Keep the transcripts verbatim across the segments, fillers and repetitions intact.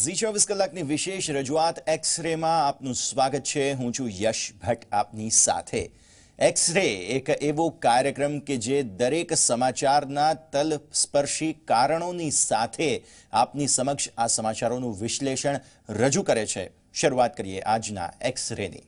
ઝી ચોવીસ કલાકની વિશેષ રજૂઆત એક્સરેમાં આપનું સ્વાગત છે। હું છું યશ ભટ્ટ આપની સાથે। એક્સરે એક એવો કાર્યક્રમ કે જે દરેક સમાચારના તલસ્પર્શી કારણોની સાથે આપની સમક્ષ આ સમાચારોનું વિશ્લેષણ રજૂ કરે છે। શરૂઆત કરીએ આજના એક્સરેની।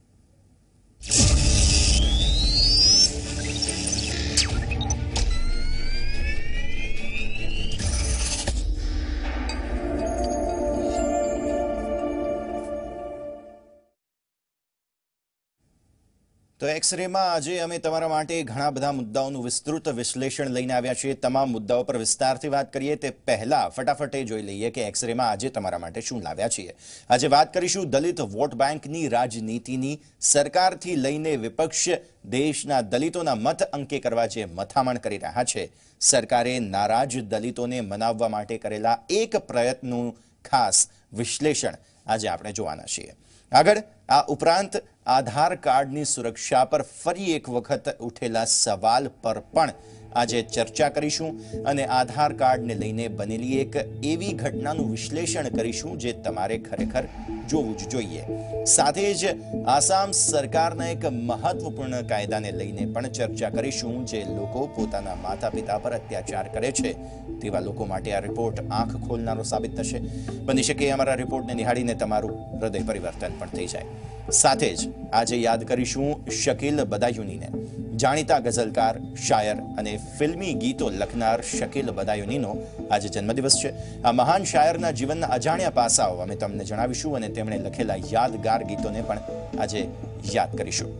તો એક્સરેમાં આજે અમે તમારા માટે ઘણા બધા મુદ્દાઓનું વિસ્તૃત વિશ્લેષણ લઈને આવ્યા છીએ। તમામ મુદ્દાઓ પર વિસ્તારથી વાત કરીએ તે પહેલા ફટાફટ એ જોઈ લઈએ કે એક્સરેમાં આજે તમારા માટે શું લાવ્યા છીએ। આજે વાત કરીશું દલિત વોટ બેંકની રાજનીતિની। સરકારથી લઈને વિપક્ષ દેશના દલિતોના મત અંકે કરવા જે મથામણ કરી રહ્યા છે, સરકારે નારાજ દલિતોને મનાવવા માટે કરેલા એક પ્રયત્નનું ખાસ વિશ્લેષણ આજે આપણે જોવાના છીએ। આગળ આ ઉપરાંત આધાર કાર્ડની સુરક્ષા પર ફરી એક વખત ઉઠેલા સવાલ પર પણ આજે ચર્ચા કરીશું અને આધાર કાર્ડને લઈને બનેલી એક એવી ઘટનાનું વિશ્લેષણ કરીશું જે તમારે ખરેખર જોવું જ જોઈએ। સાથે જ આસામ સરકારના એક મહત્વપૂર્ણ કાયદાને લઈને પણ ચર્ચા કરીશું જે લોકો પોતાના માતા પિતા પર અત્યાચાર કરે છે તેવા લોકો માટે આ રિપોર્ટ આંખ ખોલનારો સાબિત થશે। બની શકે અમારા રિપોર્ટને નિહાળીને તમારું હૃદય પરિવર્તન પણ થઈ જાય। સાથે જ આજે યાદ કરીશું શકીલ બદાયુનીને। જાણીતા ગઝલકાર, શાયર અને ફિલ્મી ગીતો લખનાર શકીલ બદાયુનીનો આજે જન્મદિવસ છે। આ મહાન શાયરના જીવનના અજાણ્યા પાસાઓ અમે તમને જણાવીશું અને તેમણે લખેલા યાદગાર ગીતોને પણ આજે યાદ કરીશું।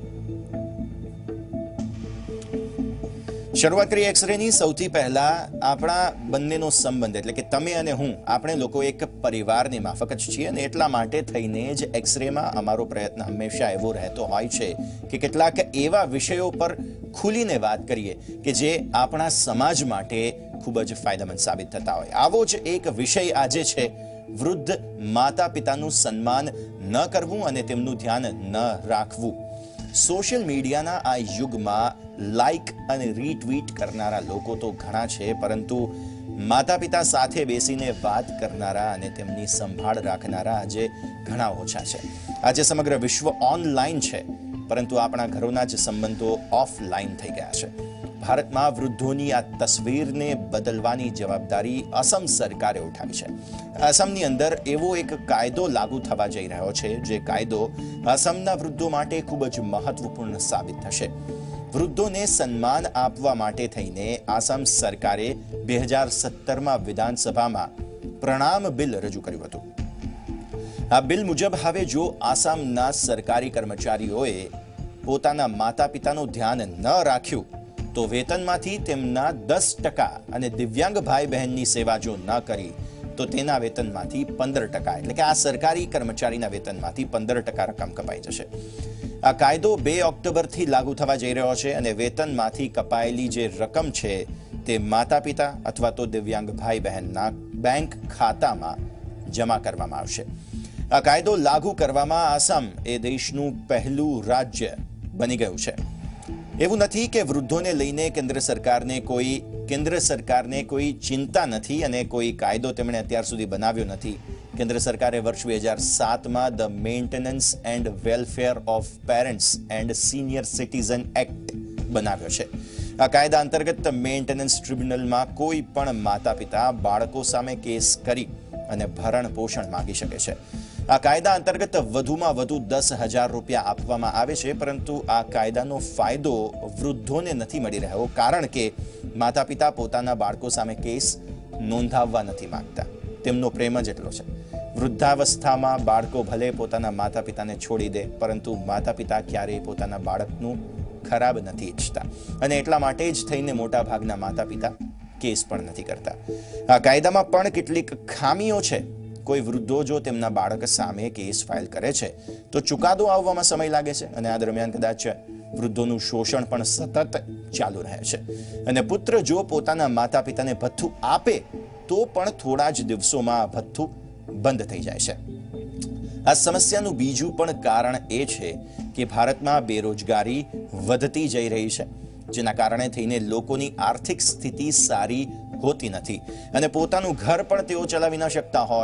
શરૂઆત કરીએ એક્સરેની। સૌથી પહેલા આપણા બંનેનો સંબંધ એટલે કે તમે અને હું, આપણે લોકો એક પરિવારની માફક જ છીએ અને એટલા માટે થઈને જ એક્સરેમાં અમારો પ્રયત્ન હંમેશા એવો રહેતો હોય છે કે કેટલાક એવા વિષયો પર ખુલીને વાત કરીએ કે જે આપણા સમાજ માટે ખૂબ જ ફાયદામંદ સાબિત થતા હોય। આવો જ એક વિષય આજે છે વૃદ્ધ માતા પિતાનું સન્માન ન કરવું અને તેમનું ધ્યાન ન રાખવું। સોશિયલ મીડિયાના આ યુગમાં લાઇક અને રીટ્વીટ કરનારા લોકો તો ઘણા છે, પરંતુ માતા પિતા સાથે બેસીને વાત કરનારા અને તેમની સંભાળ રાખનારા આજે ઘણા ઓછા છે। આજે સમગ્ર વિશ્વ ઓનલાઈન છે, પરંતુ આપણા ઘરોના જ સંબંધો ઓફલાઈન થઈ ગયા છે। ભારતમાં વૃદ્ધોની આ તસવીરને બદલવાની જવાબદારી અસમ સરકારે ઉઠાવી છે। અસમની અંદર એવો એક કાયદો લાગુ થવા જઈ રહ્યો છે જે કાયદો અસમના વૃદ્ધો માટે ખૂબ જ મહત્વપૂર્ણ સાબિત થશે। વૃદ્ધોને સન્માન આપવા માટે થઈને આસામ સરકારે બે હજાર સત્તરમાં વિધાનસભામાં પ્રણામ બિલ રજૂ કર્યું હતું। આ બિલ મુજબ હવે જો આસામના સરકારી કર્મચારીઓએ પોતાના માતા પિતાનું ધ્યાન ન રાખ્યું તો વેતનમાંથી તેમના દસ ટકા અને દિવ્યાંગ ભાઈ બહેનની સેવા જો ન કરી તો તેના વેતનમાંથી પંદર ટકા એટલે કે આ સરકારી કર્મચારીના વેતનમાંથી પંદર ટકા રકમ કપાઈ જશે। આ કાયદો બે ઓક્ટોબરથી લાગુ થવા જઈ રહ્યો છે અને વેતનમાંથી કપાયેલી જે રકમ છે તે માતા પિતા અથવા તો દિવ્યાંગ ભાઈ બહેનના બેંક ખાતામાં જમા કરવામાં આવશે। આ કાયદો લાગુ કરવામાં આસામ એ દેશનું પહેલું રાજ્ય બની ગયું છે। એવું નથી કે વૃદ્ધોને લઈને કેન્દ્ર સરકારને કોઈ કેન્દ્ર સરકારને કોઈ ચિંતા નથી અને કોઈ કાયદો તેમણે અત્યાર સુધી બનાવ્યો નથી। કેન્દ્ર સરકારે વર્ષ બે હજાર સાતમાં the maintenance and welfare of parents and senior citizen act બનાવ્યો છે। આ કાયદા અંતર્ગત મેન્ટેનન્સ ટ્રિબ્યુનલમાં કોઈ પણ માતા પિતા બાળકો સામે કેસ કરી અને ભરણ પોષણ માંગી શકે છે। આ કાયદા અંતર્ગત વધુમાં વધુ દસ હજાર રૂપિયા આપવામાં આવે છે, પરંતુ આ કાયદાનો ફાયદો વૃદ્ધોને નથી મળી રહ્યો કારણ કે માતા પિતા પોતાના બાળકો સામે કેસ નોંધાવવા નથી માંગતા। તેમનો પ્રેમ જ એટલો છે। વૃદ્ધાવસ્થામાં બાળકો ભલે પોતાના માતા પિતાને છોડી દે, પરંતુ માતા પિતા ક્યારેય પોતાના બાળકનું ખરાબ નથી ઈચ્છતા અને એટલા માટે જ થઈને મોટા ભાગના માતા પિતા કેસ પણ નથી કરતા। આ કાયદામાં પણ કેટલીક ખામીઓ છે। કોઈ વૃદ્ધો જો તેમના બાળક સામે કેસ ફાઇલ કરે છે તો ચુકાદો આવવામાં સમય લાગે છે અને આ દરમિયાન કદાચ વૃદ્ધોનું શોષણ પણ સતત ચાલુ રહે છે અને પુત્ર જો પોતાના માતા પિતાને ભથ્થું આપે તો પણ થોડા જ દિવસોમાં ભથ્થું બંધ થઈ જાય છે। આ સમસ્યાનું બીજું પણ કારણ એ છે કે ભારતમાં બેરોજગારી વધતી જઈ રહી છે, જેના કારણે થઈને લોકોની આર્થિક સ્થિતિ સારી હોતી નથી અને પોતાનું ઘર પણ તેઓ ચલાવી ન શકતા હોય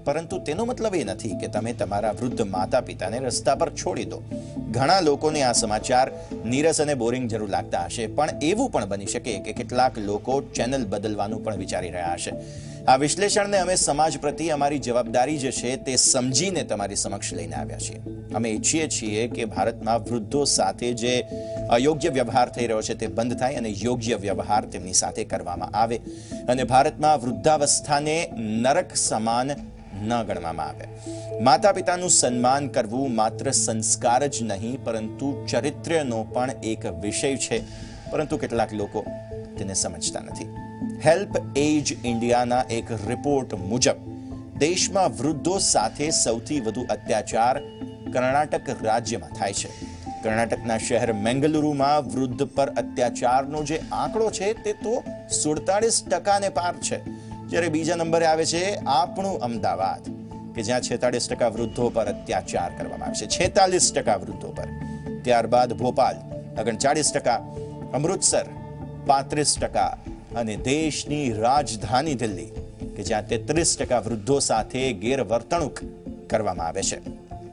પરંતુ તેનો મતલબ એ નથી કે તમે તમારા વૃદ્ધ માતા પિતાને રસ્તા પર છોડી દો. ઘણા લોકોને આ સમાચાર નીરસ અને બોરિંગ જરૂર લાગતા હશે, પણ એવું પણ બની શકે કે કેટલાક લોકો ચેનલ બદલવાનું પણ વિચારી રહ્યા હશે. આ વિશ્લેષણને અમે સમાજ પ્રત્યે અમારી જવાબદારી જે છે તે સમજીને તમારી સમક્ષ લઈને આવ્યા છીએ. અમે ઈચ્છીએ છીએ કે ભારતમાં વૃદ્ધો સાથે જે અયોગ્ય વ્યવહાર થઈ રહ્યો છે તે બંધ થાય અને યોગ્ય વ્યવહાર તેમની સાથે કરવામાં આવે અને ભારતમાં વૃદ્ધાવસ્થાને નરક સમાન ન ગણવામાં આવે. માતા પિતાનું સન્માન કરવું માત્ર સંસ્કાર જ નહીં પરંતુ ચરિત્રનો પણ એક વિષય છે, પરંતુ કેટલાક લોકો તેને સમજતા નથી. હેલ્પ એજ ઇન્ડિયાના એક રિપોર્ટ મુજબ દેશમાં વૃદ્ધો સાથે સૌથી વધુ અત્યાચાર કર્ણાટક રાજ્યમાં થાય છે. કર્ણાટકના શહેર મેંગલુરુમાં વૃદ્ધ પર અત્યાચારનો જે આંકડો છે તે તો સુડતાલીસ ટકાને પાર છે, જ્યારે બીજા નંબરે આવે છે આપણું અમદાવાદ કે જ્યાં છેતાલીસ ટકા વૃદ્ધો પર અત્યાચાર કરવામાં આવે છે. છેતાલીસ ટકા વૃદ્ધો પર. ત્યારબાદ ભોપાલ ઓગણચાળીસ ટકા, અમૃતસર પાંત્રીસ ટકા અને દેશની રાજધાની દિલ્હી કે જ્યાં તેત્રીસ ટકા વૃદ્ધો સાથે ગેરવર્તણૂક કરવામાં આવે છે.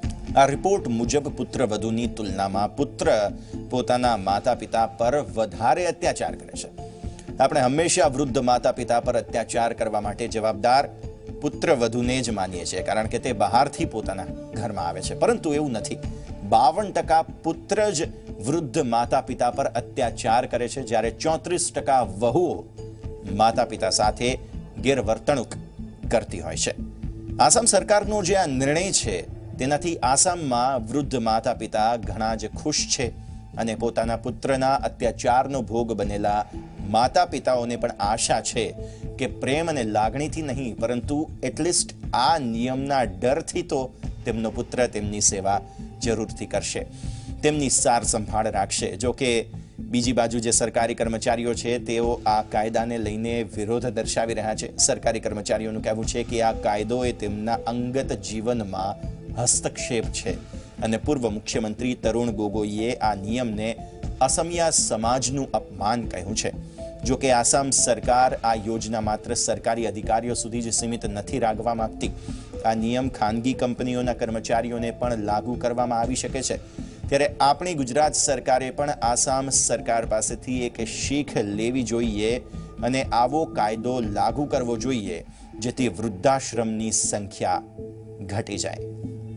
આ રિપોર્ટ મુજબ પુત્રવધુની તુલનામાં પુત્ર પોતાના માતા પિતા પર વધારે અત્યાચાર કરે છે. આપણે હંમેશા વૃદ્ધ માતા પિતા પર અત્યાચાર કરવા માટે જવાબદાર પુત્રવધુને જ માનીએ છીએ, કારણ કે તે બહારથી પોતાના ઘરમાં આવે છે, પરંતુ એવું નથી. બાવન ટકા પુત્ર જ વૃદ્ધ માતા પિતા પર અત્યાચાર કરે છે, જ્યારે ચોત્રીસ ટકા વહુઓ માતા પિતા સાથે ગેરવર્તણૂક કરતી હોય છે. આસામ સરકારનો જે આ નિર્ણય છે તેનાથી આસામમાં વૃદ્ધ માતા પિતા ઘણા જ ખુશ છે અને પોતાના પુત્રના અત્યાચારનો ભોગ બનેલા માતા પિતાઓને પણ આશા છે કે પ્રેમ અને લાગણીથી નહીં પરંતુ એટલીસ્ટ આ નિયમના ડરથી તો તેમનો પુત્ર તેમની સેવા જરૂરથી કરશે, તેમની સાર સંભાળ રાખશે. જો કે બીજી બાજુ જે સરકારી કર્મચારીઓ છે તેઓ આ કાયદાને લઈને વિરોધ દર્શાવી રહ્યા છે. સરકારી કર્મચારીઓનું કહેવું છે કે આ કાયદો એ તેમના અંગત જીવનમાં હસ્તક્ષેપ છે અને પૂર્વ મુખ્યમંત્રી તરુણ ગોગોઈએ આ નિયમને અસમિયા સમાજનું અપમાન કહ્યું છે. જો કે આસામ સરકાર આ યોજના માત્ર સરકારી અધિકારીઓ સુધી જ સીમિત નથી રાખવા માંગતી. આ નિયમ ખાનગી કંપનીઓના કર્મચારીઓને પણ લાગુ કરવામાં આવી શકે છે. ત્યારે આપણી ગુજરાત સરકારે પણ આસામ સરકાર પાસેથી એક શીખ લેવી જોઈએ અને આવો કાયદો લાગુ કરવો જોઈએ જેથી વૃદ્ધાશ્રમની સંખ્યા ઘટી જાય.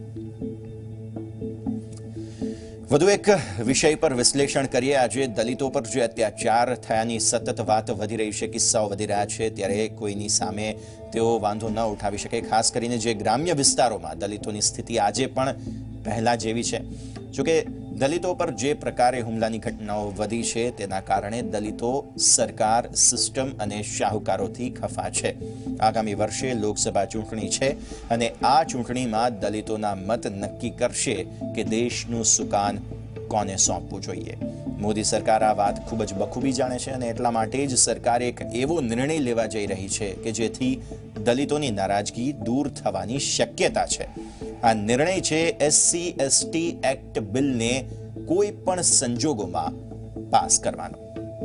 વધુ એક વિષય પર વિશ્લેષણ કરીએ. આજે દલિતો પર જે અત્યાચાર થયાની સતત વાત વધી રહી છે, કિસ્સાઓ વધી રહ્યા છે, ત્યારે કોઈની સામે તેઓ વાંધો ન ઉઠાવી શકે. ખાસ કરીને જે ગ્રામ્ય વિસ્તારોમાં દલિતોની સ્થિતિ આજે પણ પહેલા જેવી છે. જોકે દલિતો પર જે પ્રકારે હુમલાની ઘટનાઓ વધી છે તેના કારણે દલિતો સરકાર, સિસ્ટમ અને શાહુકારોથી ખફા છે. આગામી વર્ષે લોકસભા ચૂંટણી છે અને આ ચૂંટણીમાં દલિતોના મત નક્કી કરશે કે દેશનું સુકાન કોને સોંપવું જોઈએ. મોદી સરકાર આ વાત ખૂબ જ બખૂબી જાણે છે અને એટલા માટે જ સરકાર એક એવો નિર્ણય લેવા જઈ રહી છે કે જેથી દલિતોની નારાજગી દૂર થવાની શક્યતા છે. આ નિર્ણય છે એસસી એસટી એક્ટ બિલને કોઈ પણ સંજોગોમાં પાસ કરવાનો.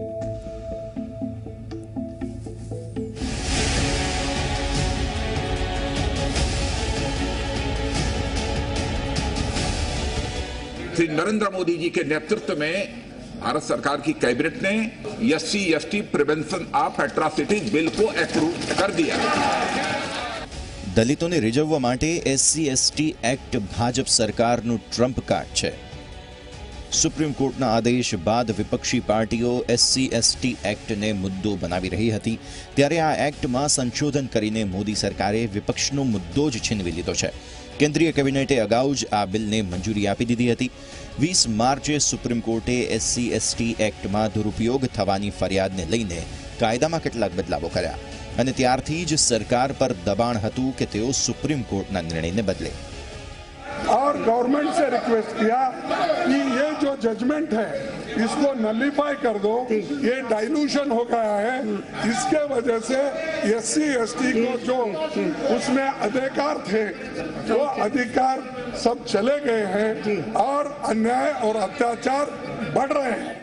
श्री नरेंद्र मोदी जी के नेतृत्व में भारत सरकार की कैबिनेट ने SC ST prevention of atrocities bill को अप्रूव कर दिया. દલિતોને રીઝવવા માટે એસસી એસટી એક્ટ ભાજપ સરકારનું ટ્રમ્પ કાર્ડ છે. સુપ્રીમ કોર્ટના આદેશ બાદ વિપક્ષી પાર્ટીઓ એસસી એસટી એક્ટને મુદ્દો બનાવી રહી હતી, ત્યારે આ એક્ટમાં સંશોધન કરીને મોદી સરકારે વિપક્ષનો મુદ્દો જ છીનવી લીધો છે. કેન્દ્રીય કેબિનેટે અગાઉ જ આ બિલને મંજૂરી આપી દીધી હતી. વીસ માર્ચે સુપ્રીમ કોર્ટે એસસી એસટી એક્ટમાં દુરુપયોગ થવાની ફરિયાદને લઈને કાયદામાં કેટલાક બદલાવો કર્યા અને ત્યારથી જ સરકાર પર દબાણ હતું કે તેઓ સુપ્રીમ કોર્ટના નિર્ણયને બદલે. और गवर्नमेंट से रिक्वेस्ट किया कि ये जो जजमेंट है इसको नलिफाई कर दो, ये डाइल्यूशन हो गया है, इसके वजह से एससी एसटी को जो उसमें अधिकार थे वो अधिकार सब चले गए हैं और अन्याय और अत्याचार बढ़ रहे हैं.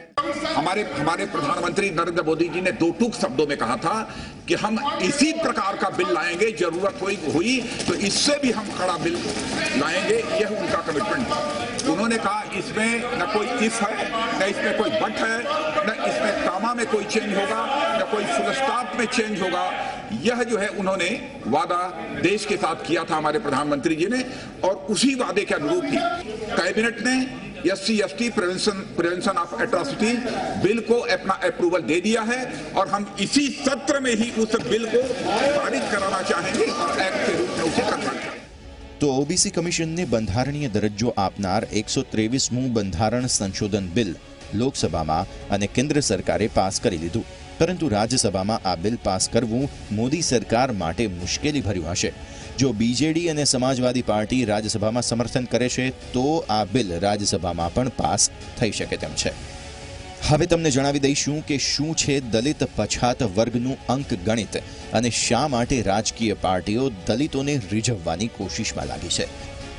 हमारे हमारे प्रधानमंत्री नरेंद्र मोदी जी ने दो टूक शब्दों में कहा था कि हम इसी प्रकार का बिल लाएंगे, जरूरत हुई हुई तो इससे भी हम कड़ा बिल लाएंगे, यह उनका कमिटमेंट था। उन्होंने कहा इसमें न कोई इफ है, न इसमें कोई बट है, न इसमें कामा में कोई चेंज होगा, न कोई फुल स्टॉप में चेंज होगा। यह जो है उन्होंने वादा देश के साथ किया था हमारे प्रधानमंत्री जी ने, और उसी वादे के अनुरूप ही कैबिनेट ने S C S T prevention prevention of atrocity bill को अपना अप्रूवल दे दिया है, और हम इसी सत्र में ही उस बिल को पारित कराना चाहेंगे और एक्ट के रूप में उसे करना चाहेंगे। तो ओबीसी कमिशनने બંધારણીય દરજ્જો આપનાર એકસો ત્રેવીસમું બંધારણ સંશોધન બિલ લોકસભામાં અને કેન્દ્ર સરકારે પાસ કરી લીધું, પરંતુ રાજ્યસભામાં આ બિલ પાસ કરવું મોદી સરકાર માટે મુશ્કેલીભર્યું હશે। જો બીજેડી અને સમાજવાદી પાર્ટી રાજ્યસભામાં સમર્થન કરે છે તો આ બિલ રાજ્યસભામાં પણ પાસ થઈ શકે તેમ છે। હવે તમને જણાવી દઈશું કે શું છે દલિત પછાત વર્ગનું અંક ગણિત અને શા માટે રાજકીય પાર્ટીઓ દલિતોને રીઝવવાની કોશિશમાં લાગી છે।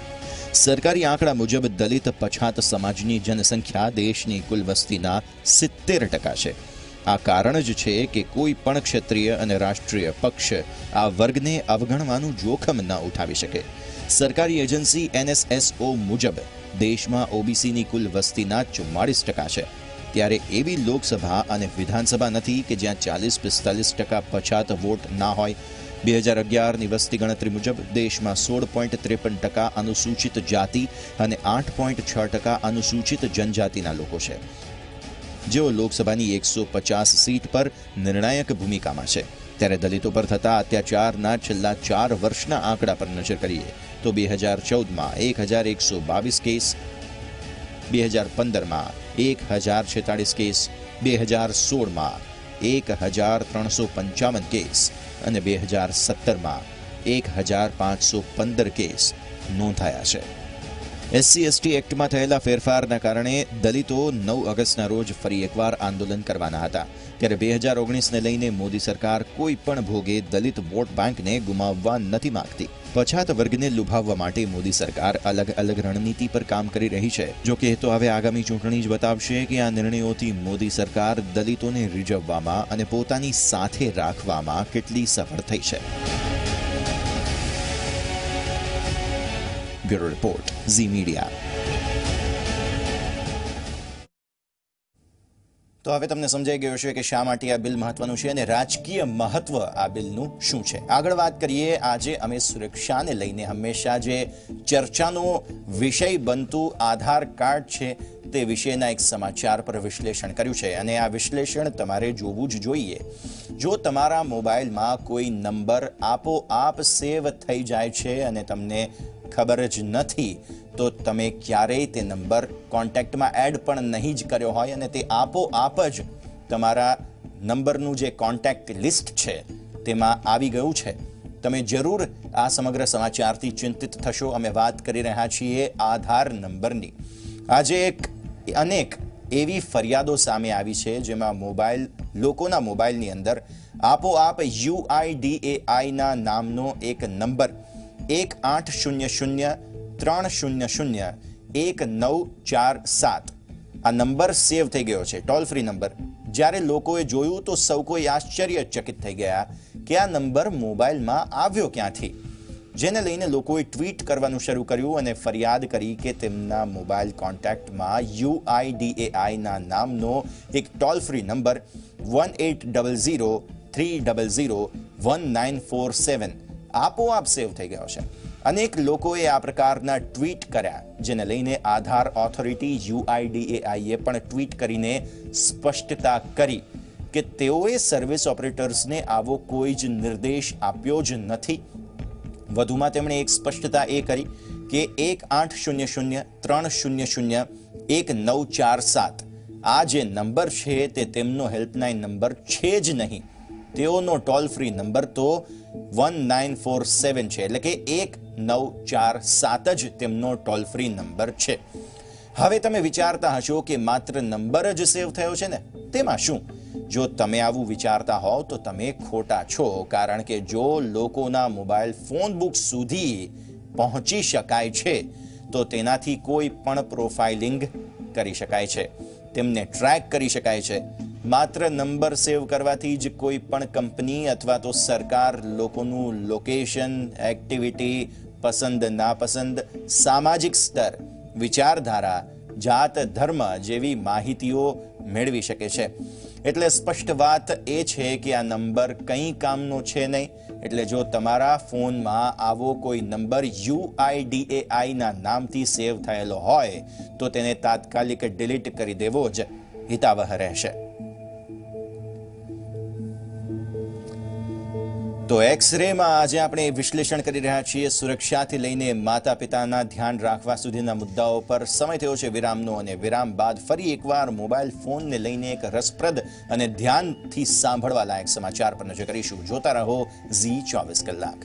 સરકારી આંકડા મુજબ દલિત પછાત સમાજની જનસંખ્યા દેશની કુલ વસ્તીના સિત્તેર ટકા છે। આ કારણ જ છે કે કોઈ પણ ક્ષેત્રીય અને રાષ્ટ્રીય પક્ષ આ વર્ગને અવગણવાનું જોખમ ન ઉઠાવી શકે। સરકારી એજન્સી એનએસએસઓ મુજબ દેશમાં ઓબીસીની કુલ વસ્તીના ચુમ્માળીસ ટકા છે, ત્યારે એવી લોકસભા અને વિધાનસભા નથી કે જ્યાં ચાલીસ પિસ્તાલીસ ટકા પછાત વોટ ના હોય। બે હજાર અગિયારની વસ્તી ગણતરી મુજબ દેશમાં સોળ પોઈન્ટ ત્રેપન ટકા અનુસૂચિત જાતિ અને આઠ પોઈન્ટ છ ટકા અનુસૂચિત જનજાતિના લોકો છે, જેઓ લોકસભાની એકસો પચાસ સીટ પર નિર્ણાયક ભૂમિકામાં છે। ત્યારે દલિતો પર થતા અત્યાચારના છેલ્લા ચાર વર્ષના આંકડા પર નજર કરીએ તો બે હજાર ચૌદમાં એક હજાર એકસો બાવીસ કેસ, બે હજાર પંદરમાં એક હજાર છેતાળીસ કેસ, બે હજાર સોળમાં એક હજાર ત્રણસો પંચાવન કેસ અને બે હજાર સત્તરમાં એક હજાર પાંચસો પંદર કેસ નોંધાયા છે। એસસી એસટી એક્ટમાં થયેલા ફેરફારના કારણે દલિતો નવ ઓગસ્ટના રોજ ફરી એકવાર આંદોલન કરવાના હતા, ત્યારે બે હજાર ઓગણીસને લઈને મોદી સરકાર કોઈ પણ ભોગે દલિત વોટ બેંકને ગુમાવવા નથી માંગતી। પછાત વર્ગને લુભાવવા માટે મોદી સરકાર અલગ અલગ રણનીતિ પર કામ કરી રહી છે। જો કે તો હવે આગામી ચૂંટણી જ બતાવશે કે આ નિર્ણયોથી મોદી સરકાર દલિતોને રીઝવવામાં અને પોતાની સાથે રાખવામાં કેટલી સફળ થઈ છે। Bureau report, Zee Media. તો હવે તમને સમજાઈ ગયું છે કે શા માટે આ બિલ મહત્વનું છે અને રાજકીય મહત્વ આ બિલનું શું છે। આગળ વાત કરીએ, આજે અમે સુરક્ષાને લઈને હંમેશા જે ચર્ચાનો વિષય બનતું આધાર કાર્ડ છે તે વિશેના એક સમાચાર પર વિશ્લેષણ કર્યું છે, અને આ વિશ્લેષણ તમારે જોવું જ જોઈએ। જો તમારા મોબાઈલમાં કોઈ નંબર આપોઆપ સેવ થઈ જાય છે અને તમને ખબર જ નથી તો તમે ક્યારેય તે નંબર કોન્ટેક્ટમાં એડ પણ નહીં જ કર્યો હોય અને તે આપોઆપ જ તમારા નંબરનું જે કોન્ટેક્ટ લિસ્ટ છે તેમાં આવી ગયું છે। તમે જરૂર આ સમગ્ર સમાચારથી ચિંતિત થશો। અમે વાત કરી રહ્યા છીએ આધાર નંબરની। આજે એક અનેક એવી ફરિયાદો સામે આવી છે જેમાં મોબાઈલ લોકોના મોબાઈલની અંદર આપોઆપ યુઆઈડીએઆઈના નામનો એક નંબર એક આઠ શૂન્ય શૂન્ય ત્રણ શૂન્ય શૂન્ય એક નવ ચાર સાત આ નંબર સેવ થઈ ગયો છે, ટોલ ફ્રી નંબર। જ્યારે લોકોએ જોયું તો સૌ કોઈ આશ્ચર્યચકિત થઈ ગયા કે આ નંબર મોબાઈલમાં આવ્યો ક્યાંથી, જેને લઈને લોકોએ ટ્વીટ કરવાનું શરૂ કર્યું અને ફરિયાદ કરી કે તેમના મોબાઈલ કોન્ટેક્ટમાં યુઆઈડીએઆઈના નામનો એક toll free number one eight double zero three double zero one nine four seven આપોઆપ સેવ થઈ ગયો છે। અનેક લોકોએ આ પ્રકારના ટ્વીટ કર્યા, જેને લઈને આધાર ઓથોરિટી યુઆઈડીએઆઈએ પણ ટ્વીટ કરીને સ્પષ્ટતા કરી કે તેઓએ સર્વિસ ઓપરેટર્સને આવો કોઈ જ નિર્દેશ આપ્યો જ નથી। વધુમાં તેમણે એક સ્પષ્ટતા એ કરી કે એક આઠ શૂન્ય શૂન્ય ત્રણ શૂન્ય શૂન્ય એક નવ ચાર સાત આ જે નંબર છે તે તેમનો હેલ્પલાઇન નંબર છે જ નહીં, તેઓનો ટોલ ફ્રી નંબર તો વન નાઇન ફોર સેવન છે, એટલે કે એક નવ ચાર સાત જ તેમનો ટોલ ફ્રી નંબર છે। હવે તમે વિચારતા હશો કે માત્ર નંબર જ સેવ થયો છે ને, તેમાં શું? જો તમે આવું વિચારતા હોવ તો તમે ખોટા છો, કારણ કે જો લોકોના મોબાઈલ ફોન બુક સુધી પહોંચી શકાય છે તો તેનાથી કોઈ પણ પ્રોફાઇલિંગ કરી શકાય છે। તેમને ટ્રેક કરી શકાય છે. માત્ર નંબર સેવ કરવાથી જ કોઈ પણ કંપની અથવા તો સરકાર લોકોનું લોકેશન, એક્ટિવિટી, પસંદ નાપસંદ, સામાજિક સ્તર, વિચારધારા, જાત, ધર્મ જેવી માહિતીઓ મેળવી શકે છે. એટલે સ્પષ્ટ વાત એ છે કે આ નંબર કંઈ કામનો છે નહીં. એટલે જો તમારા ફોનમાં આવો કોઈ નંબર યુઆઈડીએઆઈ ના નામથી સેવ થયેલો હોય તો તેને તાત્કાલિક ડિલીટ કરી દેવો જ હિતાવહ રહેશે. તો એક્સરેમાં આજે આપણે વિશ્લેષણ કરી રહ્યા છીએ સુરક્ષાથી લઈને માતા પિતાના ધ્યાન રાખવા સુધીના મુદ્દાઓ પર. સમય થયો છે વિરામનો અને વિરામ બાદ ફરી એકવાર મોબાઈલ ફોનને લઈને એક રસપ્રદ અને ધ્યાનથી સાંભળવા લાયક સમાચાર પર નજર કરીશું. જોતા રહો ઝી ચોવીસ કલાક.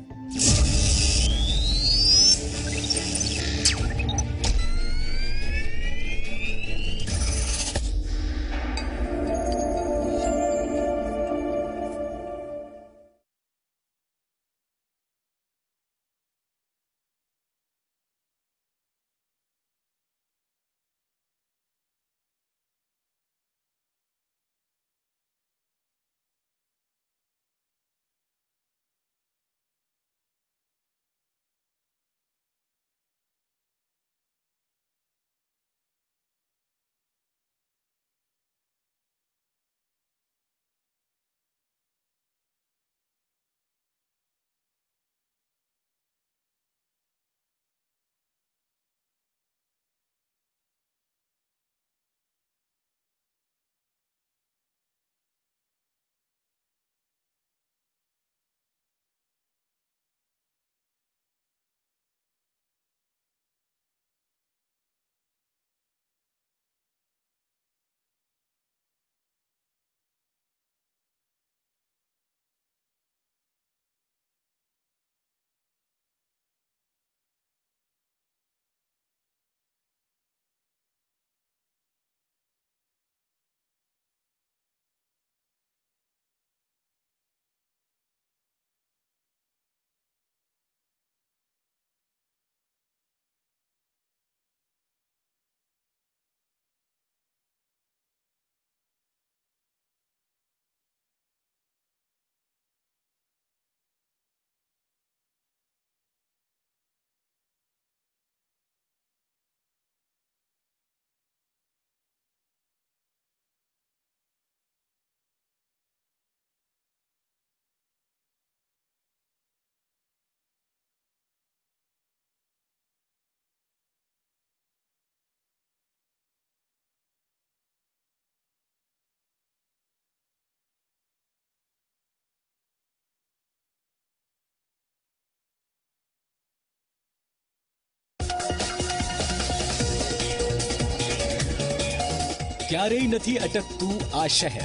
ક્યારેય નથી અટકતું આ શહેર.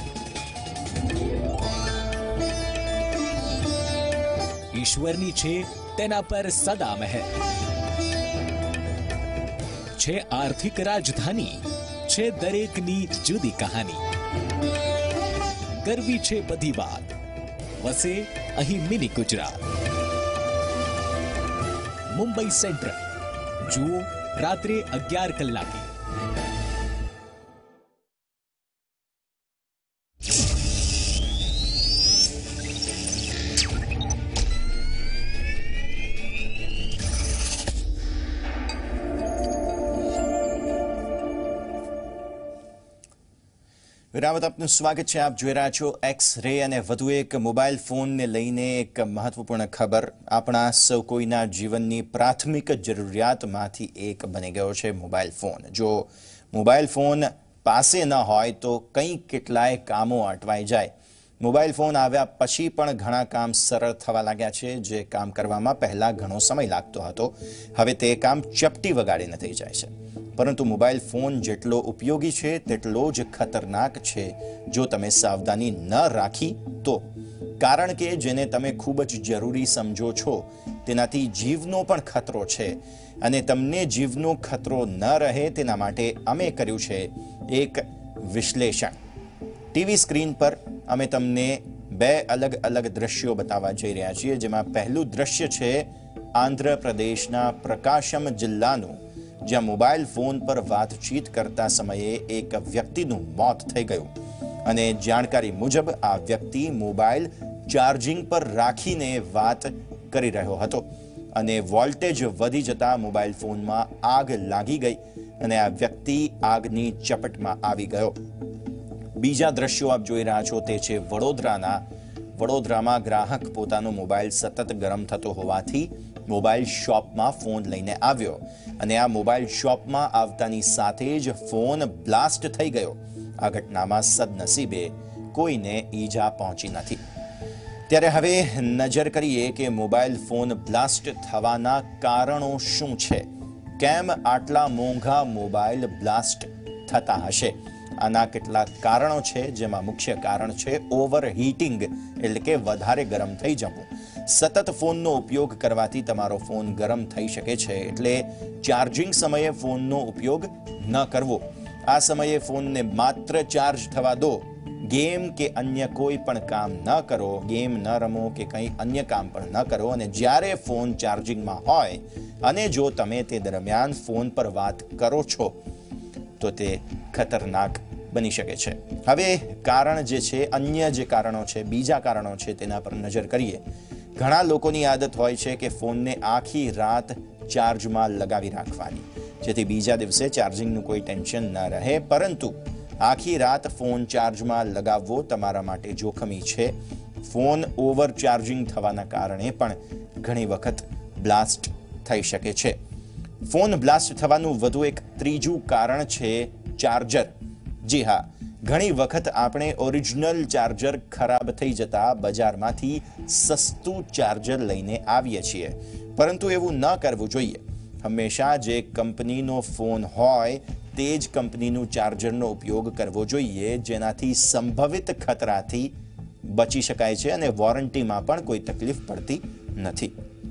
ઈશ્વરની છે તેના પર સદા મહેર. છે આર્થિક રાજધાની, છે દરેકની જુદી કહાની. કરવી છે બધી વાત, વસે અહીં મિની ગુજરાત. મુંબઈ સેન્ટ્રલ જુઓ રાત્રે અગિયાર કલાકે. વિરામત આપનું સ્વાગત છે. આપ જોઈ રહ્યા છો એક્સ રે અને વધુ એક મોબાઈલ ફોનને લઈને એક મહત્વપૂર્ણ ખબર. આપણા સૌ કોઈના જીવનની પ્રાથમિક જરૂરિયાતમાંથી એક બની ગયો છે મોબાઈલ ફોન. જો મોબાઈલ ફોન પાસે ન હોય તો કંઈ કેટલાય કામો અટવાઈ જાય. મોબાઈલ ફોન આવ્યા પછી પણ ઘણા કામ સરળ થવા લાગ્યા છે. જે કામ કરવામાં પહેલા ઘણો સમય લાગતો હતો, હવે તે કામ ચપટી વગાડીને થઈ જાય છે. પરંતુ મોબાઈલ ફોન જેટલો ઉપયોગી છે તેટલો જ ખતરનાક છે જો તમે સાવધાની ન રાખી તો. કારણ કે જેને તમે ખૂબ જ જરૂરી સમજો છો તેનાથી જીવનો પણ ખતરો છે, અને તમને જીવનો ખતરો ન રહે તેના માટે અમે કર્યું છે એક વિશ્લેષણ. ટીવી સ્ક્રીન પર અમે તમને બે અલગ અલગ દ્રશ્યો બતાવવા જઈ રહ્યા છીએ, જેમાં પહેલું દ્રશ્ય છે આંધ્રપ્રદેશના પ્રકાશમ જિલ્લાનું, જ્યાં મોબાઈલ ફોન પર વાતચીત કરતા સમયે એક વ્યક્તિનું મોત થઈ ગયું અને જાણકારી મુજબ આ વ્યક્તિ મોબાઈલ ચાર્જિંગ પર રાખીને વાત કરી રહ્યો હતો અને વોલ્ટેજ વધી જતા મોબાઈલ ફોનમાં આગ લાગી ગઈ અને આ વ્યક્તિ આગની ચપટમાં આવી ગયો. બીજા દ્રશ્યો આપ જોઈ રહ્યા છો તે છે વડોદરાના. વડોદરામાં ગ્રાહક પોતાનો મોબાઈલ સતત ગરમ થતો હોવાથી મોબાઈલ શોપમાં ફોન લઈને આવ્યો અને આ મોબાઈલ શોપમાં આવતાની સાથે જ ફોન બ્લાસ્ટ થઈ ગયો. આ ઘટનામાં સદનસીબે કોઈને ઈજા પહોંચી નથી. ત્યારે હવે નજર કરીએ કે મોબાઈલ ફોન બ્લાસ્ટ થવાના કારણો શું છે. કેમ આટલા મોંઘા મોબાઈલ બ્લાસ્ટ થતા હશે? આના કેટલાક કારણો છે, જેમાં મુખ્ય કારણ છે ઓવરહીટિંગ, એટલે કે વધારે ગરમ થઈ જવું. સતત ફોનનો ઉપયોગ કરવાથી તમારો ફોન ગરમ થઈ શકે છે, એટલે ચાર્જિંગ સમયે ફોનનો ઉપયોગ ન કરવો. આ સમયે ફોનને માત્ર ચાર્જ થવા દો. ગેમ કે અન્ય કોઈ પણ કામ ન કરો, ગેમ ન રમો કે કંઈ અન્ય કામ પણ ન કરો. અને જ્યારે ફોન ચાર્જિંગમાં હોય અને જો તમે તે દરમિયાન ફોન પર વાત કરો છો તો તે ખતરનાક બની શકે છે. હવે કારણ જે છે, અન્ય જે કારણો છે, બીજા કારણો છે, તેના પર નજર કરીએ. ઘણા લોકોની આદત હોય છે કે ફોનને આખી રાત ચાર્જમાં લગાવી રાખવાની, જેથી બીજા દિવસે ચાર્જિંગનું કોઈ ટેન્શન ન રહે. પરંતુ આખી રાત ફોન ચાર્જમાં લગાવવો તમારા માટે જોખમી છે. ફોન ઓવર ચાર્જિંગ થવાના કારણે પણ ઘણી વખત બ્લાસ્ટ થઈ શકે છે. ફોન બ્લાસ્ટ થવાનું વધુ એક ત્રીજું કારણ છે ચાર્જર. જી હા, ઘણી વખત આપણે ઓરિજિનલ ચાર્જર ખરાબ થઈ જતા બજારમાંથી સસ્તું ચાર્જર લઈને આવીએ છીએ, પરંતુ એવું ન કરવું જોઈએ. હંમેશા જે કંપનીનો ફોન હોય તે જ કંપનીનું ચાર્જરનો ઉપયોગ કરવો જોઈએ, જેનાથી સંભવિત ખતરાથી બચી શકાય છે અને વોરંટીમાં પણ કોઈ તકલીફ પડતી નથી.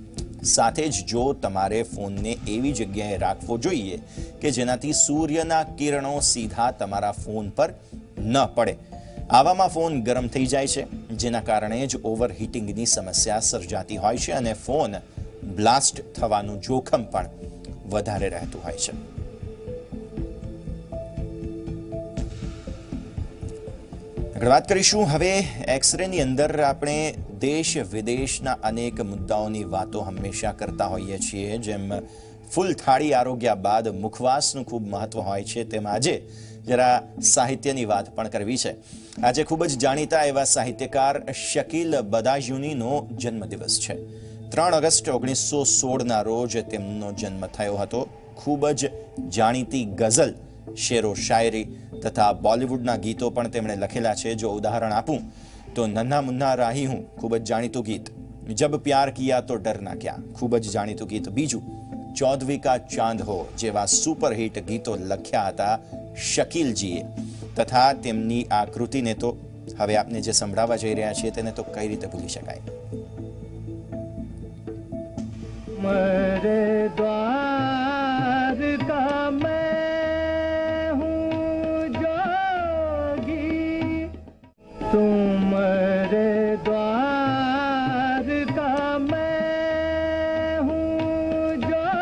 સાથે જ જો તમારે ફોનને એવી જગ્યાએ રાખવો જોઈએ કે જેનાથી સૂર્યના કિરણો સીધા તમારા ફોન પર ન પડે. આવામાં ફોન ગરમ થઈ જાય છે, જેના કારણે જ ઓવરહીટિંગની સમસ્યા સર્જાતી હોય છે અને ફોન બ્લાસ્ટ થવાનું જોખમ પણ વધારે રહેતું હોય છે. આગળ વાત કરીશું. હવે એક્સરેની અંદર આપણે દેશ વિદેશના અનેક મુદ્દાઓની વાતો હંમેશા કરતા હોઈએ છીએ. જેમ ફૂલ થાળી આરોગ્યા બાદ મુખવાસનું ખૂબ મહત્વ હોય છે, તેમ આજે જરા સાહિત્યની વાત પણ કરવી છે. આજે ખૂબ જ જાણીતા એવા સાહિત્યકાર શકીલ બદાયુનીનો જન્મદિવસ છે. ત્રણ ઓગસ્ટ ઓગણીસો સોળના રોજ તેમનો જન્મ થયો હતો. ખૂબ જ જાણીતી ગઝલ, શેરો શાયરી તથા બોલિવૂડના ગીતો પણ તેમણે લખેલા છે. જો ઉદાહરણ આપું તો નન્હા મુન્ના રાહી હું, ખૂબ જ જાણીતું ગીત. જબ પ્યાર કિયા તો ડરના ક્યાં, ખૂબ જ જાણીતું ગીત. બીજું, ચૌદવી કા ચાંદ હો જેવા સુપરહિટ ગીતો લખ્યા હતા શકીલજીએ. તથા તેમની આ કૃતિને તો હવે આપને જે સંભળાવવા જઈ રહ્યા છીએ તેને તો કઈ રીતે ભૂલી શકાય. मेरे द्वार का मैं हूँ जोगी, तुम मेरे द्वार का मैं हूँ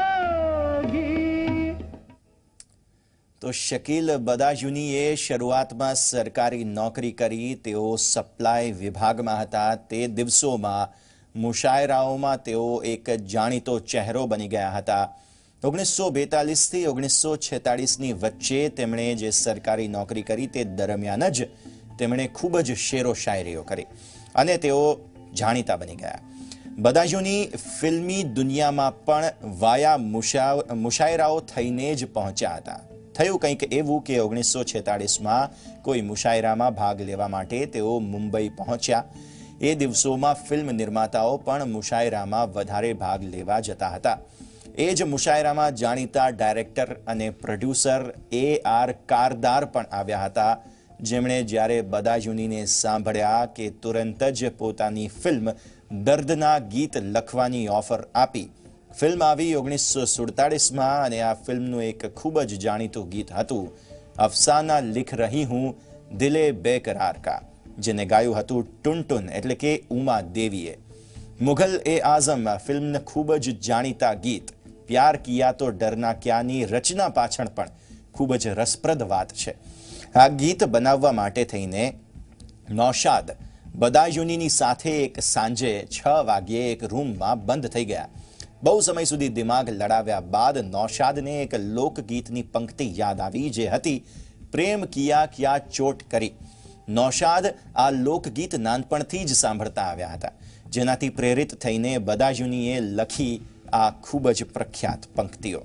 जोगी. તો શકીલ બદાયુનીએ શરૂઆતમાં સરકારી નોકરી કરી. તેઓ સપ્લાય વિભાગમાં હતા. તે દિવસોમાં મુશાયરાઓમાં તેઓ એક જાણીતો ચહેરો બની ગયા હતા. ઓગણીસો બેતાલીસથી ઓગણીસો છેતાળીસની વચ્ચે તેમણે જે સરકારી નોકરી કરી તે દરમિયાન જ તેમણે ખૂબ જ શેરો શાયરીઓ કરી અને તેઓ જાણીતા બની ગયા. બદાયુની ફિલ્મી દુનિયામાં પણ વાયા મુશાયરાઓ થઈને જ પહોંચ્યા હતા. થયું કંઈક એવું કે ઓગણીસો છેતાળીસમાં કોઈ મુશાયરામાં ભાગ લેવા માટે તેઓ મુંબઈ પહોંચ્યા. એ દિવસોમાં ફિલ્મ નિર્માતાઓ પણ મુશાયરામાં વધારે ભાગ લેવા જતા હતા. એ જ મુશાયરામાં જાણીતા ડાયરેક્ટર અને પ્રોડ્યુસર એ આર કારદાર પણ આવ્યા હતા, જેમણે જ્યારે બદાયુનીને સાંભળ્યા કે તુરંત જ પોતાની ફિલ્મ દર્દના ગીત લખવાની ઓફર આપી. ફિલ્મ આવી ઓગણીસો સુડતાળીસમાં અને આ ફિલ્મનું એક ખૂબ જ જાણીતું ગીત હતું અફસાના લિખ રહી હું દિલે બેકરાર કા, જેને ગાયું હતું ટુનટુન એટલે કે ઉમા દેવીએ. મુઘલ એ આઝમ ફિલ્મના ખૂબ જ જાણીતા ગીત પ્યાર કિયા તો ડરના ક્યાની રચના પાછળ પણ ખૂબ જ રસપ્રદ વાત છે. આ ગીત બનાવવા માટે થઈને નૌશાદ બદાયુનીની સાથે એક સાંજે છ વાગ્યે એક રૂમમાં બંધ થઈ ગયા. બહુ સમય સુધી દિમાગ લડાવ્યા બાદ નૌશાદને એક લોકગીતની પંક્તિ યાદ આવી, જે હતી પ્રેમ કિયા ક્યા ચોટ કરી. નૌશાદ આ લોકગીત નાનપણથી જ સાંભળતા આવ્યા હતા, જેનાથી પ્રેરિત થઈને બદાયુનીએ લખી આ ખૂબ જ પ્રખ્યાત પંક્તિઓ.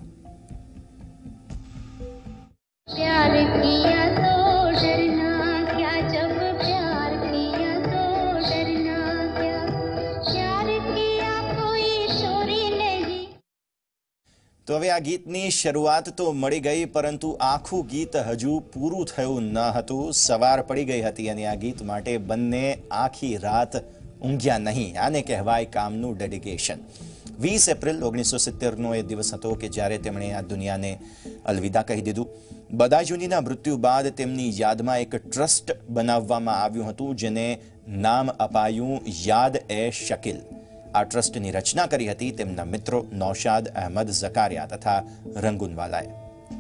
प्यार किया तो डरना क्या, जब प्यार किया तो डरना क्या, प्यार किया कोई चोरी नहीं. તો હવે આ ગીતની શરૂઆત તો મળી ગઈ, પરંતુ આખું ગીત હજુ પૂરું થયું ન હતું. સવાર પડી ગઈ હતી અને આ ગીત માટે બંને આખી રાત ઊંઘ્યા નહીં. આને કહેવાય કામનું ડેડિકેશન. વીસ એપ્રિલ ઓગણીસો સિત્તેરનો એ દિવસ હતો કે જ્યારે તેમણે આ દુનિયાને અલવિદા કહી દીધું. બદાયુનીના મૃત્યુ બાદ તેમની યાદમાં એક ટ્રસ્ટ બનાવવામાં આવ્યું હતું, જેને નામ અપાયું યાદ એ શકીલ. આ ટ્રસ્ટની રચના કરી હતી તેમના મિત્રો નૌશાદ અહેમદ ઝકારિયા તથા રંગુનવાલાએ.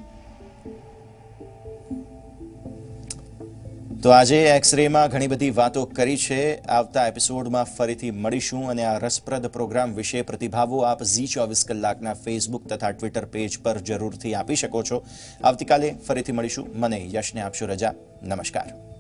તો આજે એક્સરેમાં ઘણી બધી વાતો કરી છે. આવતા એપિસોડમાં ફરીથી મળીશું અને આ રસપ્રદ પ્રોગ્રામ વિશે પ્રતિભાવો આપ ઝી ચોવીસ કલાકના ફેસબુક તથા ટ્વિટર પેજ પર જરૂરથી આપી શકો છો. આવતીકાલે ફરીથી મળીશું. મને યશને આપશો રજા. નમસ્કાર.